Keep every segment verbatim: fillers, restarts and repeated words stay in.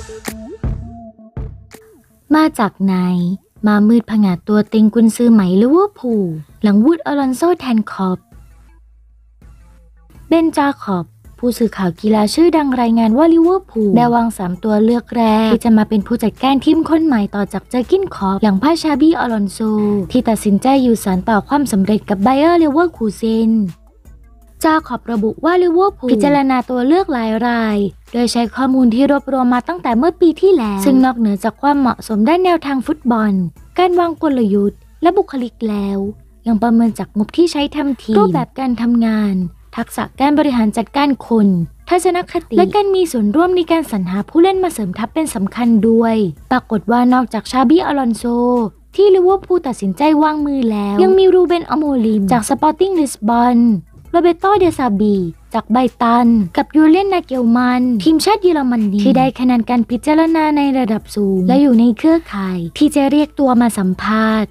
มาจากไหนมามืดผงาดตัวเต็งกุนซือไหมลิเวอร์พูลหลังวูดอลอนโซแทนคอปเบนจาคอบผู้สื่อข่าวกีฬาชื่อดังรายงานว่าลิเวอร์พูลได้วางสามตัวเลือกแรกที่จะมาเป็นผู้จัดการทีมคนใหม่ต่อจากเจอร์กินคอปหลังพ่ายชาบี้อลอนโซที่ตัดสินใจอยู่สานต่อความสำเร็จกับไบเออร์เลเวอร์คูเซนจาคอบระบุว่าลิเวอร์พูลพิจารณาตัวเลือกหลายรายโดยใช้ข้อมูลที่รวบรวมมาตั้งแต่เมื่อปีที่แล้วซึ่งนอกเหนือจากความเหมาะสมด้านแนวทางฟุตบอลการวางกลยุทธ์และบุคลิกแล้วยังประเมินจากงบที่ใช้ทำทีมรูปแบบการทำงานทักษะการบริหารจัดการคนทัศนคติและการมีส่วนร่วมในการสรรหาผู้เล่นมาเสริมทัพเป็นสำคัญด้วยปรากฏว่านอกจากชาบี้อลอนโซที่ลิเวอร์พูลตัดสินใจวางมือแล้วยังมีรูเบนอโมลิมจากสปอร์ติ้งลิสบอนโรเบโตเดซาบีจากไบตันกับยูเลียนนาเกลมันทีมชาติเยอรมนีที่ได้คะแนนการพิจารณาในระดับสูงและอยู่ในเครือข่ายที่จะเรียกตัวมาสัมภาษณ์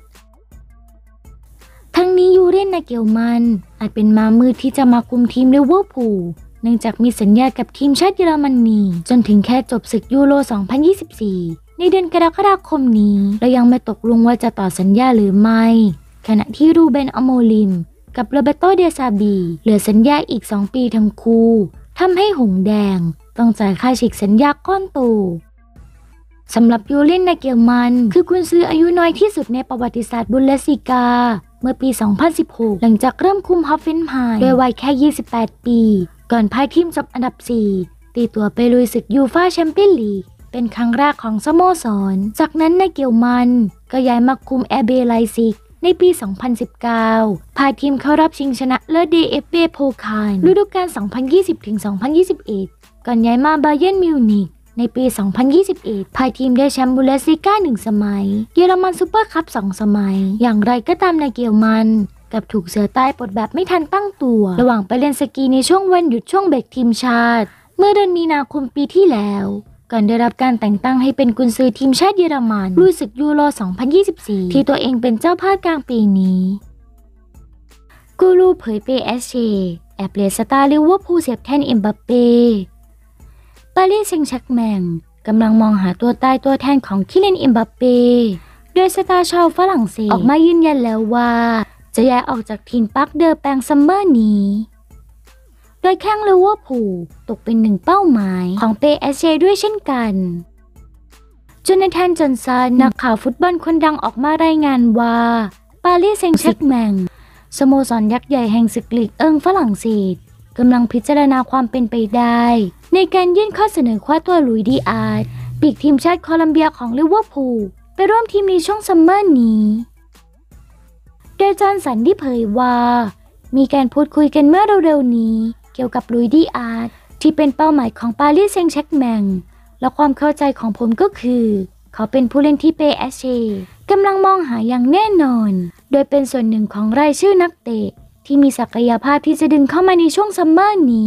ทั้งนี้ยูเลียนนาเกลมันอาจเป็นม้ามืดที่จะมาคุมทีมลิเวอร์พูลเนื่องจากมีสัญญากับทีมชาติเยอรมนีจนถึงแค่จบศึกยูโร สองพันยี่สิบสี่ ในเดือนกรกฎาคมนี้และยังไม่ตกลงว่าจะต่อสัญญาหรือไม่ขณะที่รูเบนอโมลิมกับโรเบโตเดซาบีเหลือสัญญาอีกสองปีทั้งคู่ทำให้หงแดงต้องจ่ายค่าฉีกสัญญาก้อนโตสำหรับยูเลียนนาเกลมันคือกุนซืออายุน้อยที่สุดในประวัติศาสตร์บุนเดสลีกาเมื่อปี สองพันสิบหก หลังจากเริ่มคุมฮอฟเฟนไฮม์ด้วยวัยแค่ ยี่สิบแปด ปีก่อนพาทีมจบอันดับ สี่ ตีตัวไปลุยศึกยูฟ่าแชมเปี้ยนลีกเป็นครั้งแรกของสโมสรจากนั้นนาเกลมันก็ย้ายมาคุมแอร์เบไลซิกในปี สองพันสิบเก้า พาทีมเข้ารอบชิงชนะเลิศ ดี เอฟ เอ โพคาลฤดูกาล สองพันยี่สิบถึงสองพันยี่สิบเอ็ด ก่อนย้ายมาบาเยิร์นมิวนิกในปี สองพันยี่สิบเอ็ด พาทีมได้แชมป์บุนเดสลีกาหนึ่งสมัยเยอรมันซูเปอร์คัพสองสมัยอย่างไรก็ตามนาเกลมันกับถูกเสือใต้ปลดแบบไม่ทันตั้งตัวระหว่างไปเล่นสกีในช่วงวันหยุดช่วงเบรกทีมชาติเมื่อเดือนมีนาคมปีที่แล้วก่อนได้รับการแต่งตั้งให้เป็นกุนซือทีมชาติเยอรมันลุยศึกยูโร สองพันยี่สิบสี่ ที่ตัวเองเป็นเจ้าภาพกลางปีนี้กูรูเผย พี เอส จี แอบเปลี่ยนสตาร์ลิเวอร์พูลเสียบแทนเอ็มบัปเป้ปารีสแซงต์แชร์กแมงกำลังมองหาตัวตายตัวแทนของคิเลียนเอ็มบัปเป้โดยสตาร์ชาวฝรั่งเศสออกมายืนยันแล้วว่าจะย้ายออกจากทีมปาร์คเดอแปงซัมเมอร์นี้โดยแข้งลิเวอร์พูลตกเป็นหนึ่งเป้าหมายของ พี เอส จี ด้วยเช่นกันโจนาธาน จอห์นสันนักข่าวฟุตบอลคนดังออกมารายงานว่าปารีสแซงต์แชร์กแมงสโมสรยักษ์ใหญ่แห่งศึกลีกเอิงฝรั่งเศสกำลังพิจารณาความเป็นไปได้ในการยื่นข้อเสนอคว้าตัวลุยดีอาร์ตปีกทีมชาติโคลัมเบียของลิเวอร์พูลไปร่วมทีมในช่วงซัมเมอร์นี้โดยจอห์นสันได้เผยว่ามีการพูดคุยกันเมื่อเร็วๆนี้เกี่ยวกับลุยดีอาร์ตที่เป็นเป้าหมายของปารีสแซงต์แชร์กแมงและความเข้าใจของผมก็คือเขาเป็นผู้เล่นที่ พี เอส จี กำลังมองหาอย่างแน่นอนโดยเป็นส่วนหนึ่งของรายชื่อนักเตะที่มีศักยภาพที่จะดึงเข้ามาในช่วงซัมเมอร์นี้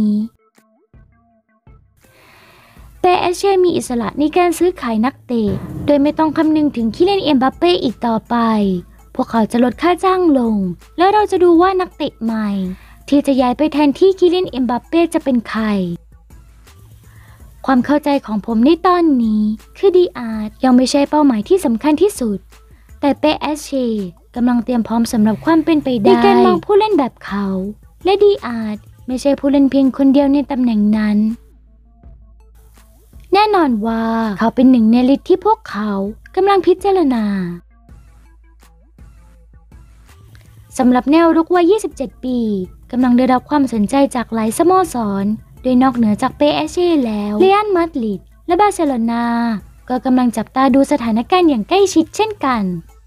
พี เอส จี มีอิสระในการซื้อขายนักเตะโดยไม่ต้องคำนึงถึงคิเลียนเอ็มบัปเป้อีกต่อไปพวกเขาจะลดค่าจ้างลงแล้วเราจะดูว่านักเตะใหม่ที่จะย้ายไปแทนที่คิเลียนเอ็มบัปเป้จะเป็นใครความเข้าใจของผมในตอนนี้คือดีอาร์ตยังไม่ใช่เป้าหมายที่สำคัญที่สุดแต่ พี เอส จี กำลังเตรียมพร้อมสำหรับความเป็นไปได้ในการมองผู้เล่นแบบเขาและดีอาร์ตไม่ใช่ผู้เล่นเพียงคนเดียวในตำแหน่งนั้นแน่นอนว่าเขาเป็นหนึ่งในลิสต์ที่พวกเขากำลังพิจารณาสำหรับแนวรุกวัยยี่สิบเจ็ดปีกำลังได้รับความสนใจจากหลายสโมสรโดยนอกเหนือจาก พี เอส จี แล้วเรอัลมาดริดและบาร์เซโลนาก็กำลังจับตาดูสถานการณ์อย่างใกล้ชิดเช่นกัน